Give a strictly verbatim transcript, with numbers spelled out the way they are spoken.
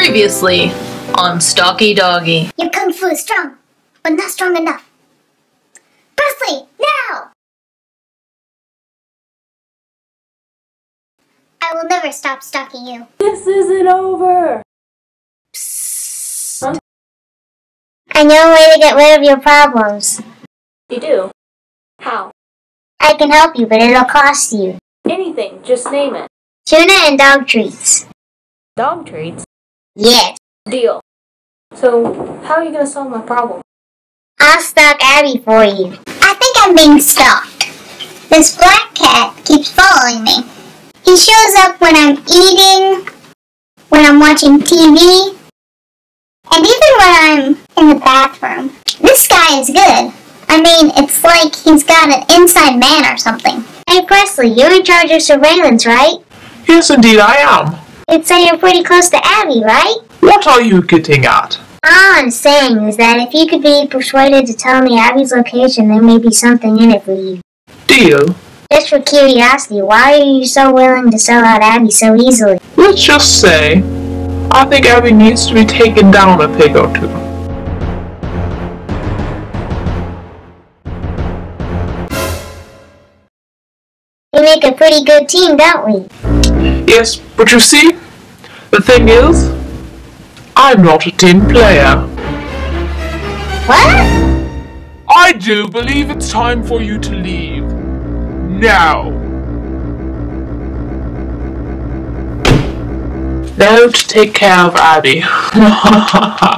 Previously on Stalky Doggy. Your kung fu is strong, but not strong enough. Presley, now! I will never stop stalking you. This isn't over! Psst. I know a way to get rid of your problems. You do? How? I can help you, but it'll cost you. Anything, just name it. Tuna and dog treats. Dog treats? Yes. Deal. So, how are you gonna solve my problem? I'll stalk Abby for you. I think I'm being stalked. This black cat keeps following me. He shows up when I'm eating, when I'm watching T V, and even when I'm in the bathroom. This guy is good. I mean, it's like he's got an inside man or something. Hey Presley, you're in charge of surveillance, right? Yes, indeed I am. You'd say you're pretty close to Abby, right? What are you getting at? All I'm saying is that if you could be persuaded to tell me Abby's location, there may be something in it for you. Deal. Just for curiosity, why are you so willing to sell out Abby so easily? Let's just say, I think Abby needs to be taken down a peg or two. We make a pretty good team, don't we? Yes, but you see, the thing is, I'm not a team player. What? I do believe it's time for you to leave. Now. Now to take care of Abby.